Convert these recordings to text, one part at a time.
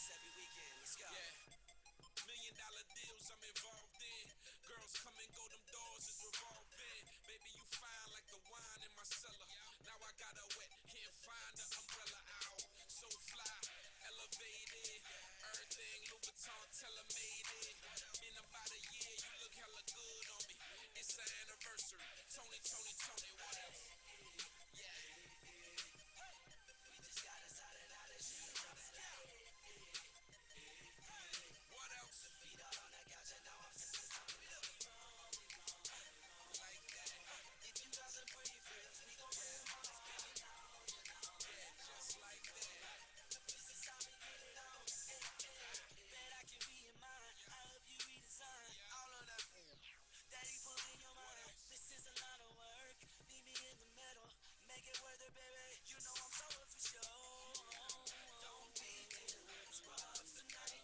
every weekend. Let's go. Yeah. $1 million deals I'm involved in. Girls come and go, them doors is revolving. Baby, you fine like the wine in my cellar. Now I got her wet, can't find the umbrella out. So fly, elevated. Everything Louis Vuitton, tell her made it. Been about a year, you look hella good on me. It's an anniversary. Tony, what else? Yeah. We just got decided how this shit jumping out. What else? Feet out on the couch and now I'm sipping something. Like that. If you got some pretty friends, we gon' bring them on. Yeah, just like that. This is how we get it on. Bet I can be in mine. I hope you redesign all of that that he put in your mind. This is a lot of work. Meet me in the middle. Make it worth it, baby. You know I'm so for sure. Don't be doing scrubs tonight.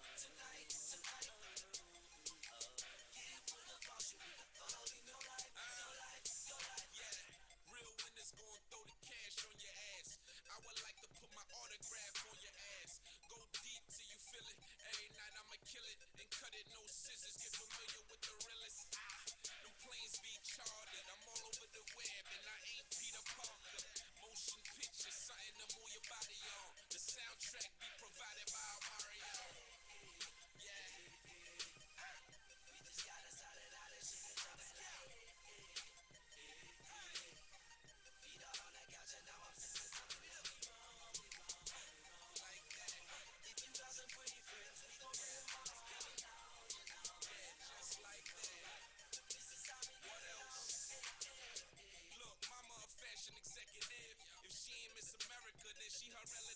Get it with a boss, you with a thug in your life. Yeah, real winners gon' throw the cash on your ass. I would like to put my autograph on your ass. Go deep till you feel it. Every night I'ma kill it and cut it, no scissors. Get familiar with the realest. Them planes be chartered. I'm all over the web and I ain't Peter Parker. Motion picture, something to move your body on. The soundtrack be provided by Mario. Yeah. We just got decided how this shit jumping out. Feet out on the couch and now I'm sipping something. Like that. If you got some pretty friends, we gon' bring them on. Yeah, just like that. This is how we get What it else? on. Look, mama a fashion executive. If she ain't Miss America, then she her relative.